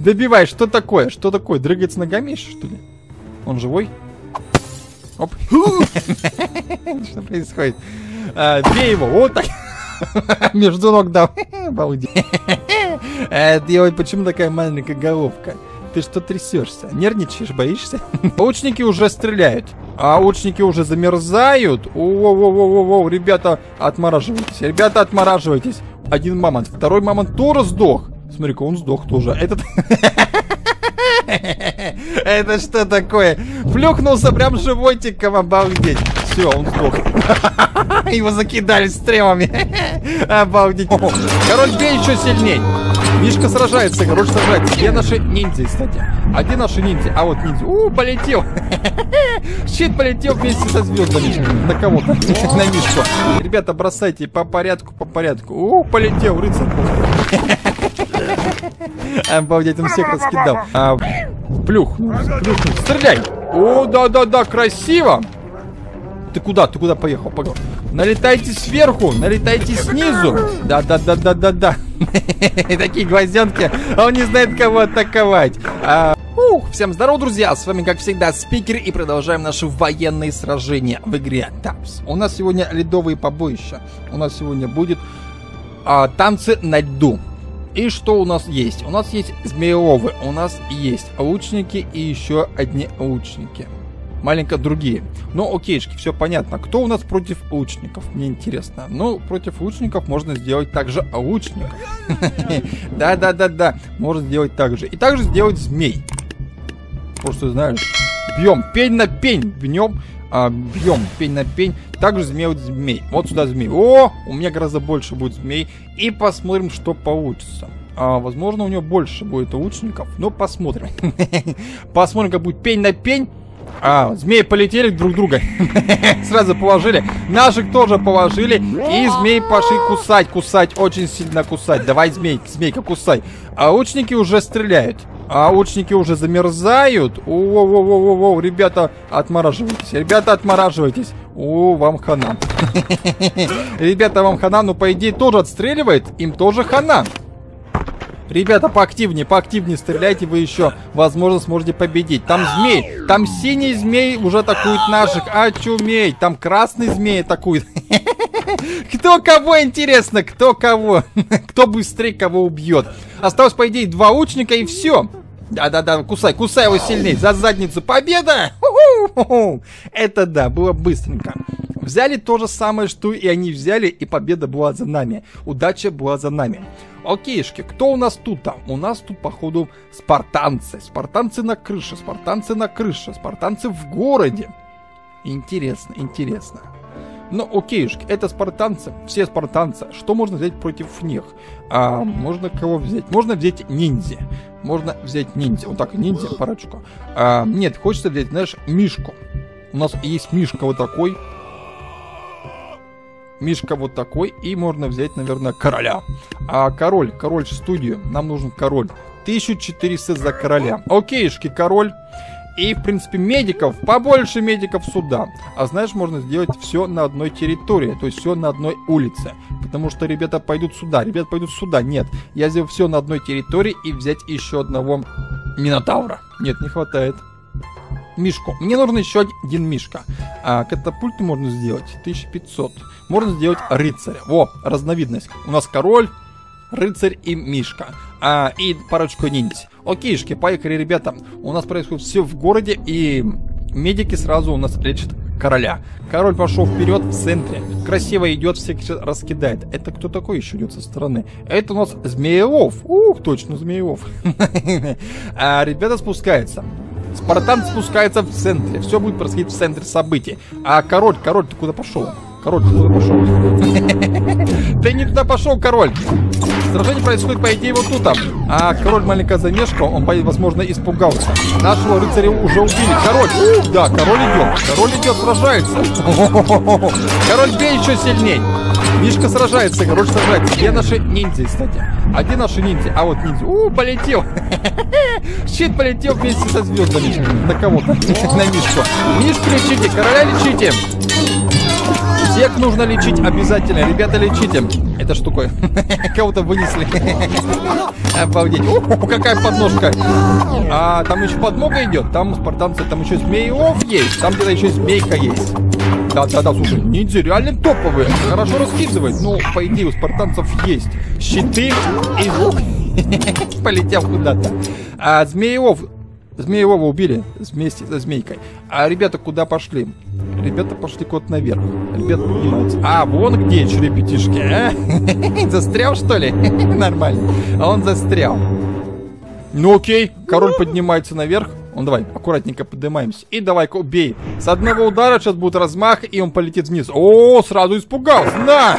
Добивай, что такое? Что такое? Дрыгается ногами еще, что ли? Он живой? Оп. Что происходит? Бей его, вот так. Между ног дал. Обалдеть. Почему такая маленькая головка? Ты что трясешься? Нервничаешь, боишься? Лучники уже стреляют. А лучники уже замерзают. О-о-о-о-о, ребята, отмораживайтесь. Ребята, отмораживайтесь. Один мамонт. Второй мамонт тоже сдох. Смотри-ка, он сдох тоже. Этот... Это что такое? Плюхнулся прям животиком, обалдеть. Все, он сдох. Его закидали стрелами. Обалдеть. Король, бей еще сильней. Мишка сражается, король сражается. Где наши ниндзя, кстати? А где наши ниндзя? А вот ниндзя. Полетел. Щит полетел вместе со звездами. На кого-то. На Мишку. Ребята, бросайте по порядку, по порядку. Полетел рыцарь. Обалдеть, он всех раскидал. Плюхнул. Стреляй. О, да-да-да, красиво. Ты куда поехал? Налетайте сверху, налетайте снизу. Да-да-да-да-да-да. Такие глазенки, он не знает, кого атаковать. Всем здорово, друзья, с вами, как всегда, Спикер, и продолжаем наши военные сражения в игре Taps. У нас сегодня ледовые побоища. У нас сегодня будет танцы на льду. И что у нас есть? У нас есть змееловы, у нас есть лучники и еще одни лучники. Маленько другие. Ну, окейшки, все понятно. Кто у нас против лучников? Мне интересно. Ну, против лучников можно сделать также лучников. Да-да-да-да. Можно сделать так же. И также сделать змей. Просто, знаешь, бьем пень на пень. Бьем пень на пень. Также сделать змей. Вот сюда змей. О, у меня гораздо больше будет змей. И посмотрим, что получится. Возможно, у него больше будет лучников. Но посмотрим. Посмотрим, как будет пень на пень. Змеи полетели друг друга. Сразу положили. Наших тоже положили. И змеи пошли кусать, очень сильно кусать. Давай, змейка, кусай. Лучники уже стреляют. Лучники уже замерзают. О-о-о-о-о, ребята, отмораживайтесь. О, вам хана. Ребята, вам хана, ну, по идее, тоже отстреливает. Им тоже хана. Ребята, поактивнее стреляйте, вы еще, возможно, сможете победить. Там змей, там синий змей уже атакует наших, очуметь. Там красный змей атакует. Кто кого, интересно, кто кого? Кто быстрее кого убьет? Осталось, по идее, 2 лучника и все. Да-да-да, кусай его сильнее, за задницу. Победа! Это да, было быстренько. Взяли то же самое, что и они взяли, и победа была за нами. Удача была за нами. Окейшки, кто у нас тут? У нас тут, походу, спартанцы. Спартанцы на крыше, спартанцы в городе. Интересно. Ну, окейшки, это спартанцы, все спартанцы. Что можно взять против них? Можно кого взять? Можно взять ниндзя. Вот так, ниндзя, парочку. Нет, хочется взять, знаешь, Мишку. У нас есть Мишка вот такой. И можно взять, наверное, короля. Король в студию. Нам нужен король. 1400 за короля. Окейшки, король. И, в принципе, побольше медиков сюда. Знаешь, можно сделать все на одной территории. То есть все на одной улице. Потому что ребята пойдут сюда. Нет, я сделал все на одной территории. И взять еще одного Минотавра. Нет, не хватает. Мишку. Мне нужен еще один Мишка. Катапульту можно сделать 1500. Можно сделать рыцаря. Во, разновидность. У нас король, рыцарь и Мишка. И парочку ниндзя. Окейшки, поехали, ребята. У нас происходит все в городе. И медики сразу у нас лечат короля. Король пошел вперед в центре. Красиво идет, всех раскидает. Это кто такой еще идет со стороны? Это у нас Змеелов. Точно, Змеелов. Ребята спускаются. Спартан спускается в центре. Все будет происходить в центре событий. Король, ты куда пошел? Ты не туда пошел, король. Сражение происходит, по идее, вот тут. Король маленько замешкал. Он, возможно, испугался. Нашего рыцаря уже убили. Король идет, сражается. Король, бей еще сильней. Мишка сражается, король сражается. Где наши ниндзя, кстати? Где наши ниндзя? Вот ниндзя. Полетел. Щит полетел вместе со звездами. На кого-то. На Мишку. Мишку лечите, короля лечите. Всех нужно лечить обязательно. Ребята, лечите. Это что такое? Кого-то вынесли. Обалдеть. О, какая подножка. А там еще подмога идет. Там у спартанцев, там еще змеев есть. Там где-то еще змейка есть. Да-да-да, слушай, ниндзя реально топовые. Хорошо раскидывает. Ну, по идее, у спартанцев есть щиты и лук. Полетел куда-то. А Змеевого убили вместе со змейкой. А ребята куда пошли? Ребята пошли куда-то наверх. Ребята поднимаются. А, вон где ребятишки, а? Застрял, что ли? Нормально. А он застрял. Ну окей, король поднимается наверх. Он давай, аккуратненько поднимаемся. И давай-ка убей. С одного удара сейчас будет размах, и он полетит вниз. О, сразу испугался. На!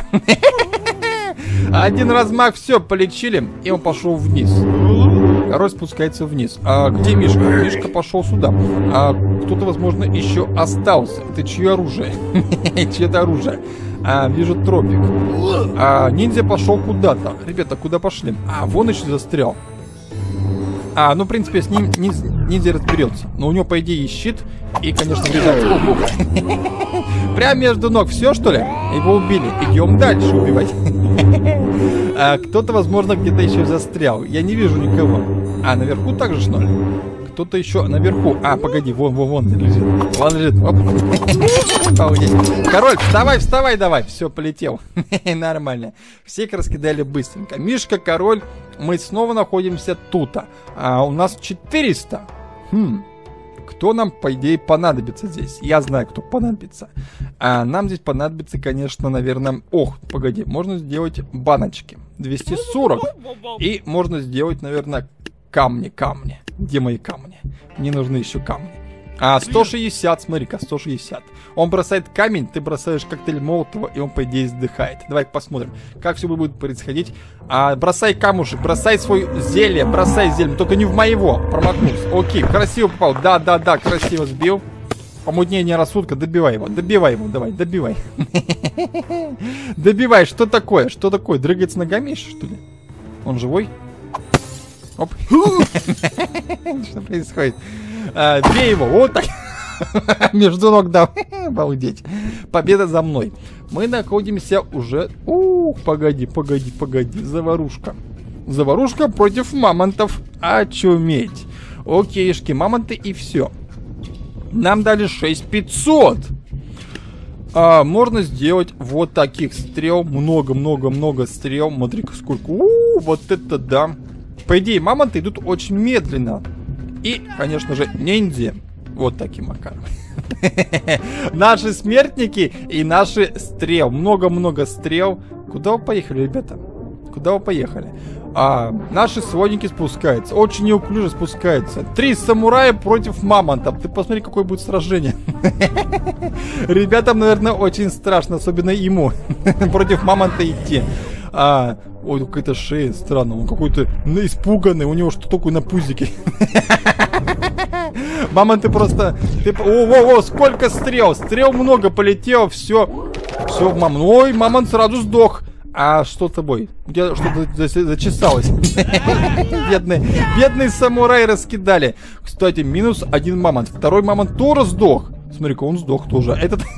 Один размах, все, полечили, и он пошел вниз. Король спускается вниз. А где Мишка? Мишка пошел сюда. А кто-то, возможно, еще остался. Это чье оружие? Чье-то оружие. Вижу тропик. Ниндзя пошел куда-то. Ребята, куда пошли? Вон еще застрял. Ну, в принципе, с ним ниндзя разберется. Но у него, по идее, есть щит. И, конечно, прям между ног. Все, что ли? Его убили. Идем дальше убивать. Кто-то, возможно, где-то еще застрял. Я не вижу никого. Наверху также, что ли? Кто-то еще наверху. Погоди, вон лежит. Вон лежит. Король, вставай, давай. Все, полетел. Нормально. Всех раскидали быстренько. Мишка, король. Мы снова находимся тут. У нас 400. Кто нам, по идее, понадобится здесь? Я знаю, кто понадобится. Нам здесь понадобится, конечно, наверное... Погоди, можно сделать баночки. 240. И можно сделать, наверное, камни. Где мои камни? Мне нужны еще камни. 160, смотри-ка, 160. Он бросает камень, ты бросаешь коктейль Молотова, и он, по идее, сдыхает. Давай посмотрим, как все будет происходить. Бросай камушек, бросай свой зелье, только не в моего. Промахнулся. Окей, красиво попал. Да, красиво сбил. Помутнение рассудка, добивай его, давай, добивай. Добивай, что такое? Дрыгается ногами еще, что ли? Он живой? Оп. Что происходит? Бей его, вот так. Между ног дал. Обалдеть. Победа за мной. Мы находимся уже... Погоди. Заварушка против мамонтов. Очуметь. Окейшки, мамонты и все. Нам дали 6500. Можно сделать вот таких стрел. Много стрел. Смотри-ка сколько. Вот это да. По идее, мамонты идут очень медленно. И, конечно же, ниндзя. Вот таким макаром. Наши смертники и наши стрел. Много стрел. Куда вы поехали, ребята? Наши сводники спускаются. Очень неуклюже спускаются. 3 самурая против мамонтов. Ты посмотри, какое будет сражение. Ребятам, наверное, очень страшно. Особенно ему. Против мамонта идти. Ой, какая-то шея странная. Он какой-то испуганный. У него что такое на пузике. Мамонты просто... сколько стрел. Стрел много полетело. Все в мамонт. Ой, мамонт сразу сдох. Что с тобой? Где что-то зачесалось. Бедные самураи раскидали. Кстати, минус 1 мамонт. Второй мамонт тоже сдох. Смотри-ка, он сдох тоже.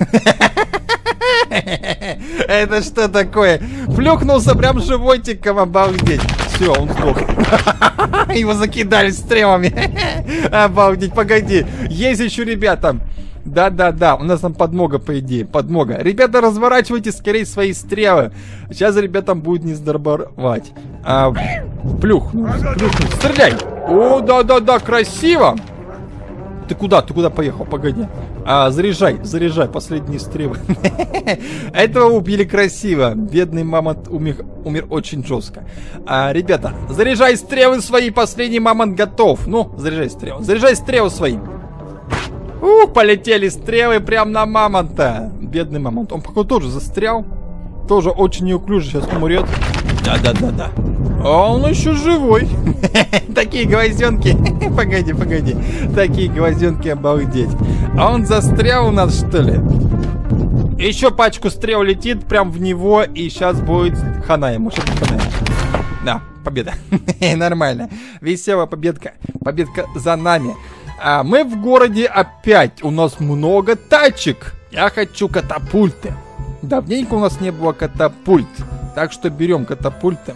Это что такое? Плюхнулся прям животиком, обалдеть. Все, он сдох. Его закидали стрелами. Обалдеть, погоди. Есть еще ребята. Да, у нас там подмога, по идее. Подмога. Ребята, разворачивайте скорее свои стрелы. Сейчас ребятам будет не сдорбовать. Плюхнул. Стреляй. О, да, красиво. Ты куда поехал? Погоди. Заряжай последние стрелы. Этого убили красиво. Бедный мамонт умер очень жестко. Ребята, заряжай стрелы свои. Последний мамонт готов. Ну, заряжай стрелы свои. Полетели стрелы прям на мамонта. Бедный мамонт. Он, походу, тоже застрял. Тоже очень неуклюже сейчас умрет. Да. Он еще живой. Такие гвозденки. Погоди. Такие гвозденки, обалдеть. Он застрял у нас, что ли? Еще пачку стрел летит прям в него. И сейчас будет хана ему. Да, победа. Нормально. Веселая победка. Победка за нами. Мы в городе опять. У нас много тачек. Я хочу катапульты. Давненько у нас не было катапульт. Так что берем катапульты.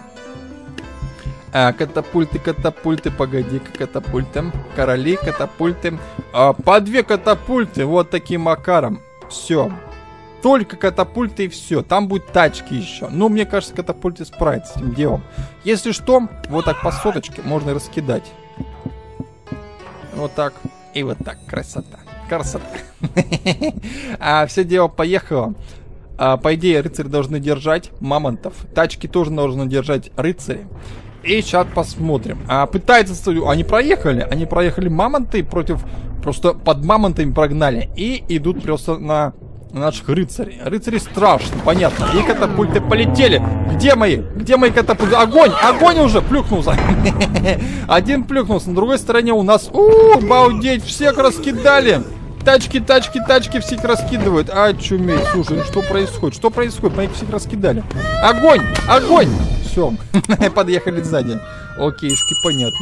Катапульты, погоди-ка, катапульты. Короли, катапульты. По 2 катапульты, вот таким макаром. Все. Только катапульты и все. Там будут тачки еще. Но мне кажется, катапульты справятся с этим делом. Если что, вот так по соточке можно раскидать. Вот так. И вот так. Красота. Красота. Все дело поехало. По идее, рыцари должны держать мамонтов. Тачки тоже должны держать рыцари. И сейчас посмотрим. Пытаются... Они проехали мамонты против... Просто под мамонтами прогнали. И идут просто на наших рыцарей. Рыцари страшно, понятно. И катапульты полетели. Где мои? Где мои катапульты? Огонь! Огонь уже! Плюхнулся. Один плюхнулся. На другой стороне у нас... Обалдеть! Всех раскидали! Тачки, всех раскидывают. Чуметь. Слушай, что происходит? Что происходит? Моих всех раскидали. Огонь! Огонь! Все. Подъехали сзади. Окейшки, понятно.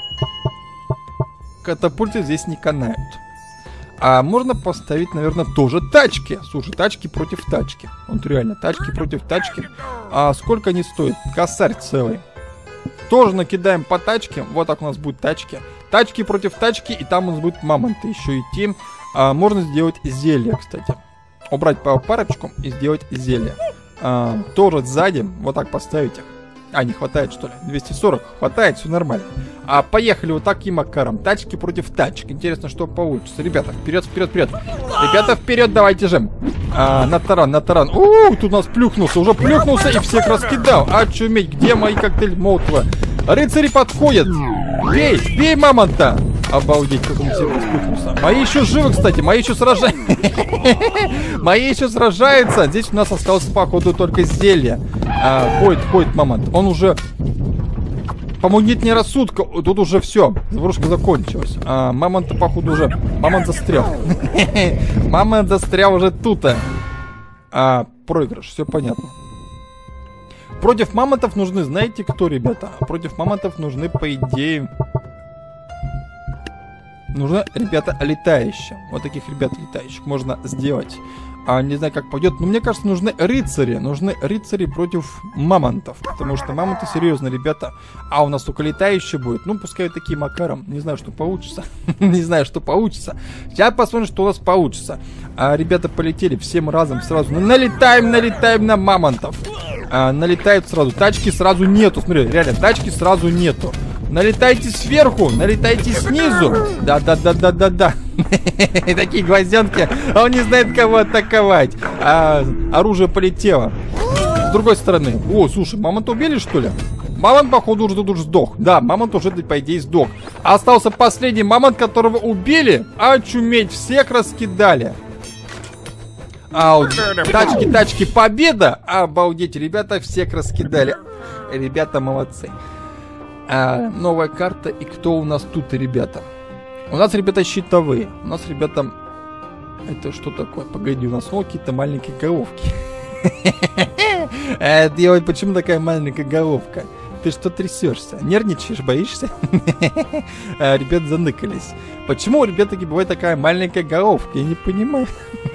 Катапульты здесь не канают. Можно поставить, наверное, тоже тачки. Слушай, тачки против тачки. Вот реально, тачки против тачки. Сколько они стоят? Косарь целый. Тоже накидаем по тачке. Вот так у нас будут тачки. Тачки против тачки, и там у нас будут мамонты еще идти. Можно сделать зелье, кстати. Убрать по парочку и сделать зелье. Тоже сзади, вот так поставить их. Не хватает, что ли? 240. Хватает, все нормально. Поехали вот таким макаром. Тачки против тачек. Интересно, что получится. Ребята, вперед, вперед, вперед. Ребята, вперед, давайте же. На таран, на таран. Тут у нас плюхнулся. Уже плюхнулся и всех раскидал. Чуметь, где мои коктейли Молотова? Рыцари подходят. Бей, бей мамонта. Обалдеть, как он всех расплюхнулся. Мои еще живы, кстати. Мои еще сражаются. Мои еще сражаются. Здесь у нас осталось, походу, только зелье. Ходит мамонт. Он уже... По-моему, нет ни рассудка. Тут уже все. Заварушка закончилась. Мамонт, походу, уже... Мамонт застрял. Мамонт застрял уже тут. Проигрыш, все понятно. Против мамонтов нужны, знаете кто, ребята? Против мамонтов нужны, по идее... Нужны, ребята, летающие. Вот таких ребят летающих можно сделать. Не знаю, как пойдет. Но мне кажется, нужны рыцари. Нужны рыцари против мамонтов. Потому что мамонты серьезно, ребята. У нас только летающие будет. Ну, пускай таким макаром. Не знаю, что получится. Не знаю, что получится. Сейчас посмотрим, что у нас получится. Ребята полетели всем разом сразу. Налетаем на мамонтов. Налетают сразу. Тачки сразу нету. Смотри, реально, тачки сразу нету. Налетайте сверху, налетайте снизу. Да. Такие гвоздянки. Он не знает, кого атаковать. Оружие полетело. С другой стороны. Слушай, мамонта убили, что ли? Мамонт, походу, уже тут уже сдох. Да, мамонт уже, по идее, сдох. Остался последний мамонт, которого убили. Чуметь, всех раскидали. Тачки, победа. Обалдеть, ребята, всех раскидали. Ребята, молодцы. Новая карта. И кто у нас тут, ребята? У нас, ребята, щитовые. У нас, ребята... Это что такое? Погоди, у нас какие-то маленькие головки. Почему такая маленькая головка? Ты что трясешься? Нервничаешь, боишься? Ребята заныкались. Почему у ребят таки бывает такая маленькая головка? Я не понимаю.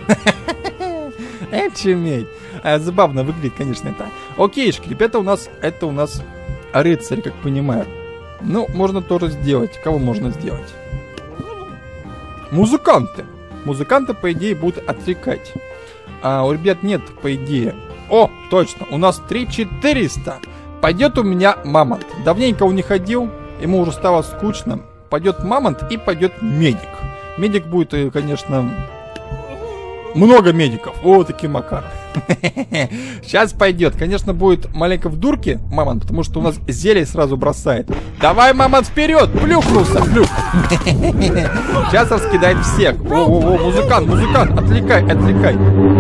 Чуметь. Забавно выглядит, конечно, это. Окейшки, ребята, это у нас рыцарь, как понимаю. Ну, можно тоже сделать. Кого можно сделать? Музыканты. Музыканты, по идее, будут отвлекать. У ребят нет, по идее. Точно, у нас 3400. Пойдет у меня мамонт. Давненько он не ходил, ему уже стало скучно. Пойдет мамонт и пойдет медик. Медик будет, конечно... Много медиков. Такие макар. Сейчас пойдет. Конечно, будет маленько в дурке мамонт, потому что у нас зелье сразу бросает. Давай, мамонт, вперед! Плюхнулся, плюх. Сейчас раскидает всех. Музыкант, отвлекай.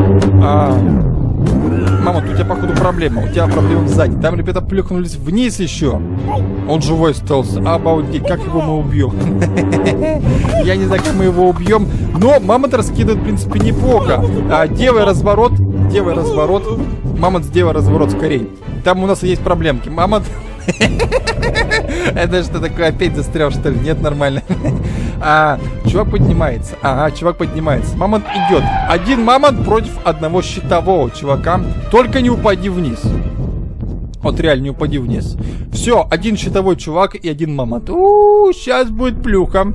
Мамонт, у тебя, походу, проблема. У тебя проблема сзади. Там ребята плюхнулись вниз еще. Он живой остался. Обалдеть, как его мы убьем? Я не знаю, как мы его убьем. Но мамонт раскидывает, в принципе, неплохо. Делай разворот. Мамонт, сделай разворот скорей. Там у нас есть проблемки. Мамонт... Это что такое? Опять застрял, что ли? Нет, нормально. Чувак поднимается. Ага, чувак поднимается. Мамонт идет. Один мамонт против одного щитового чувака. Только не упади вниз. Вот реально, не упади вниз. Все, один щитовой чувак и один мамонт. Сейчас будет плюха.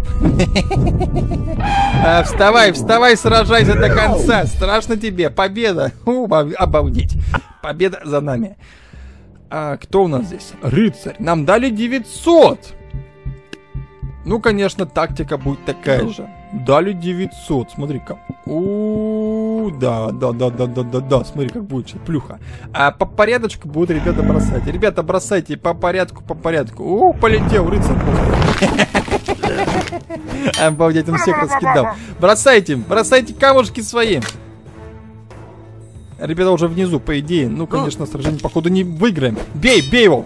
Вставай, сражайся до конца. Страшно тебе. Победа. Обалдеть. Победа за нами. Кто у нас здесь? Рыцарь. Нам дали 900. Ну, конечно, тактика будет такая же. Дали 900. Смотри-ка. Да. Смотри, как будет сейчас плюха. По порядочку будут ребята бросать. Ребята, бросайте по порядку. Полетел рыцарь. Обалдеть, он всех раскидал. Бросайте камушки свои. Ребята уже внизу, по идее. Ну, конечно, сражение, походу, не выиграем. Бей его!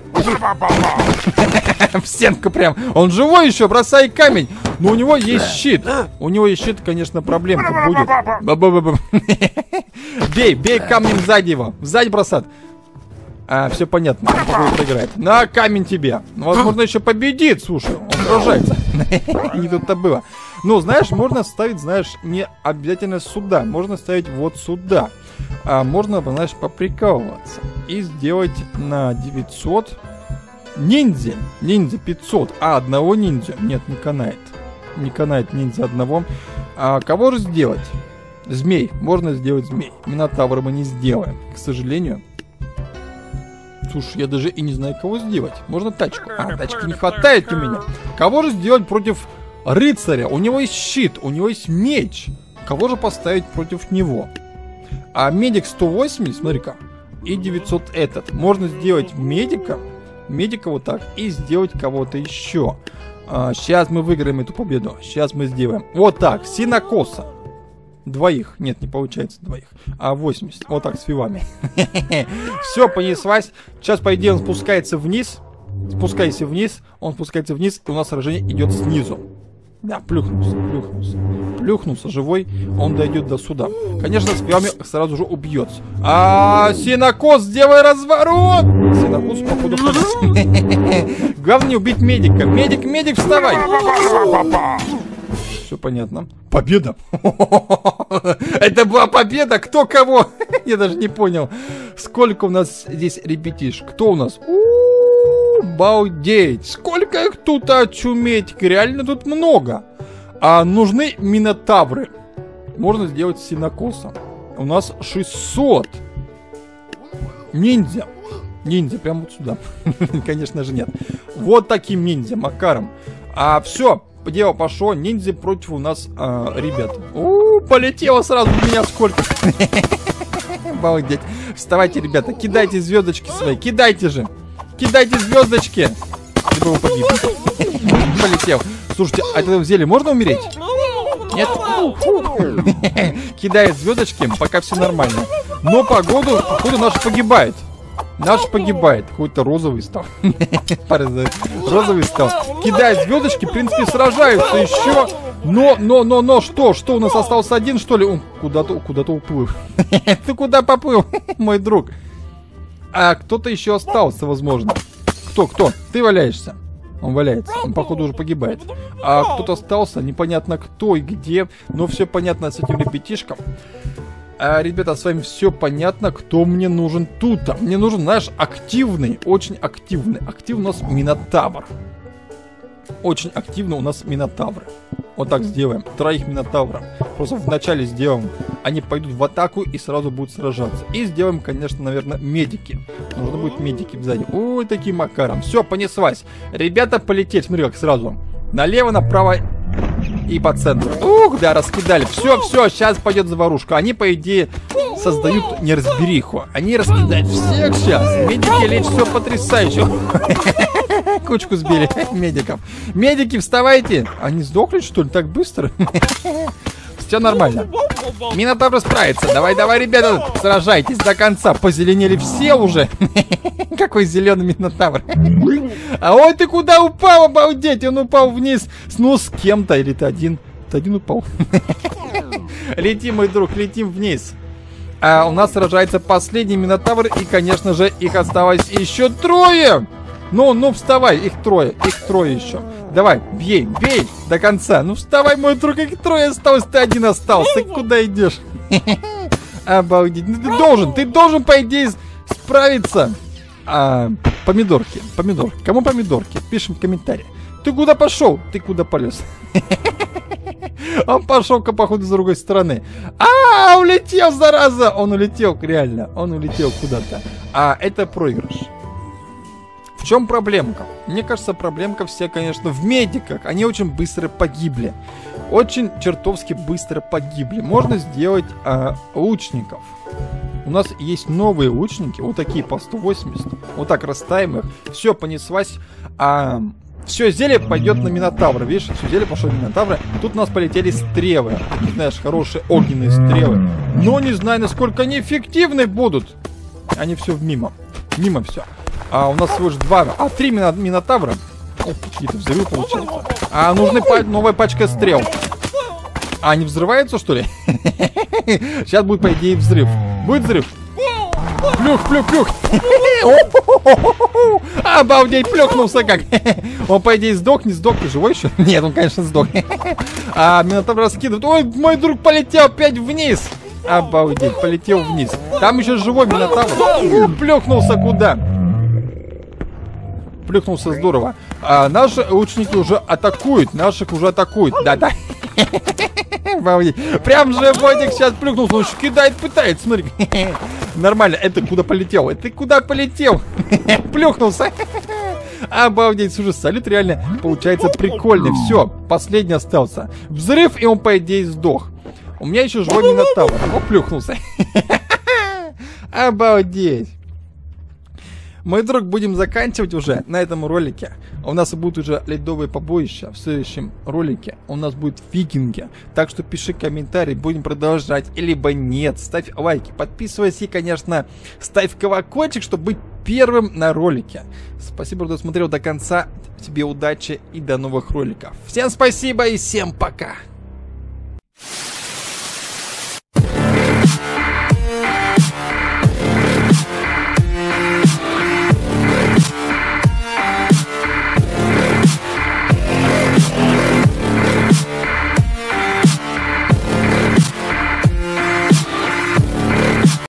В стенку прям. Он живой еще, бросай камень. Но у него есть щит. Конечно, проблемка будет. Бей камнем сзади его. Сзади бросат. Все понятно, он походу проиграет. На, камень тебе. Возможно, еще победит, слушай. Он сражается. Не тут-то было. Ну, знаешь, можно ставить, не обязательно сюда. Можно ставить вот сюда. Можно, знаешь, поприкалываться и сделать на 900 ниндзя 500, одного ниндзя. Нет, не канает. Не канает ниндзя одного. Кого же сделать? Змей. Можно сделать змей. Минотавра мы не сделаем, к сожалению. Слушай, я даже и не знаю, кого сделать. Можно тачку. Тачки не хватает у меня. Кого же сделать против рыцаря? У него есть щит, у него есть меч. Кого же поставить против него? Медик 180, смотри-ка. И 900 этот. Можно сделать медика вот так. И сделать кого-то еще. Сейчас мы выиграем эту победу. Сейчас мы сделаем. Вот так, синокоса. Двоих. Нет, не получается двоих. 80. Вот так, с фивами. Все, понеслась. Сейчас, по идее, он спускается вниз. Спускайся вниз. Он спускается вниз. И у нас сражение идет снизу. Да, плюхнулся живой, он дойдет до суда. Конечно, с фивами сразу же убьется. Синокос, сделай разворот! Синокос, походу, главное не убить медика. Медик, вставай! Все понятно. Победа! Это была победа! Кто кого? Я даже не понял. Сколько у нас здесь ребятиш? Кто у нас? Обалдеть! Сколько их тут, очуметь! Реально тут много. Нужны минотавры. Можно сделать синокоса. У нас 600. Ниндзя, прямо вот сюда. Конечно же нет. Вот таким ниндзя, макаром. Все, дело пошло. Ниндзя против у нас ребят. Полетело сразу в меня сколько. Обалдеть. Вставайте, ребята, кидайте звездочки свои. Кидайте же. Кидайте звездочки. Либо он погиб. Полетел. Слушайте, а это в зелье можно умереть? Нет? Кидает звездочки, пока все нормально. Но походу наш погибает. Какой-то розовый стал. Розовый стал. Кидает звездочки, в принципе, сражаются еще. Но, что у нас остался один, что ли? Он куда-то уплыл. Ты куда поплыл, мой друг? Кто-то еще остался, возможно. Кто? Ты валяешься. Он валяется. Он, походу, уже погибает. Кто-то остался. Непонятно кто и где. Но все понятно с этим ребятишком. Ребята, с вами все понятно, кто мне нужен тут. Мне нужен, знаешь, активный. Очень активный. Активный у нас минотавр. Очень активно у нас минотавры. Вот так сделаем. 3 минотавров. Просто вначале сделаем. Они пойдут в атаку и сразу будут сражаться. И сделаем, конечно, наверное, медики. Нужно будет медики сзади. Ой, таким макаром. Все, понеслась. Ребята, полететь. Смотри, как сразу. Налево, направо и по центру. Ух, да, раскидали. Все, сейчас пойдет заварушка. Они, по идее, создают неразбериху. Они раскидают всех сейчас. Медики лечат, все потрясающе. Кучку сбили медиков. Медики, вставайте. Они сдохли, что ли, так быстро? Все нормально. Минотавр справится. Давай, ребята, сражайтесь до конца. Позеленели все уже. Какой зеленый минотавр. Ой, ты куда упал, обалдеть? Он упал вниз. Ну, с кем-то. Или ты один? Ты один упал. Летим, мой друг, летим вниз. У нас сражается последний минотавр. И, конечно же, их осталось еще 3. Ну, вставай, их трое еще. Давай, бей до конца. Ну, вставай, мой друг, их трое осталось, ты один остался. Ты куда идешь? Обалдеть. Ну, ты должен, по идее, справиться. Помидорки. Кому помидорки? Пишем в комментарии. Ты куда пошел? Ты куда полез? Он пошел-ка, походу, с другой стороны. Улетел, зараза! Он улетел, реально. Он улетел куда-то. Это проигрыш. В чем проблемка? Мне кажется, проблемка вся, конечно, в медиках. Они очень быстро погибли. Очень чертовски быстро погибли. Можно сделать лучников. У нас есть новые лучники. Вот такие по 180. Вот так расставим их. Все, понеслась. Все, зелье пойдет на Минотавра. Видишь, все, зелье пошло на Минотавра. Тут у нас полетели стрелы. Знаешь, хорошие огненные стрелы. Но не знаю, насколько они эффективны будут. Они все мимо. Мимо все. У нас всего лишь 3 Минотавра. Какие-то взрывы получаются. Нужны новая пачка стрел. Они взрываются, что ли? Сейчас будет, по идее, взрыв. Будет взрыв? Плюх. Обалдеть, плюхнулся как. Он, по идее, сдох, не сдох. Ты живой еще? Нет, он, конечно, сдох. Минотавр раскидывает. Ой, мой друг полетел опять вниз. Обалдеть, полетел вниз. Там еще живой Минотавр. Плюхнулся куда? Плюхнулся здорово. Наши лучники уже атакуют. Да. Прям же Бодик сейчас плюхнулся. Он кидает, пытается, смотри. Нормально. Это куда полетел? Плюхнулся. Обалдеть, слушай, салют реально получается прикольный. Все, последний остался. Взрыв, и он, по идее, сдох. У меня еще живой Минотавр. Плюхнулся. Обалдеть. Мой друг, будем заканчивать уже на этом ролике. У нас будут уже ледовые побоища. В следующем ролике у нас будут викинги. Так что пиши комментарий, будем продолжать, либо нет. Ставь лайки, подписывайся и, конечно, ставь колокольчик, чтобы быть первым на ролике. Спасибо, что смотрел до конца. Тебе удачи и до новых роликов. Всем спасибо и всем пока.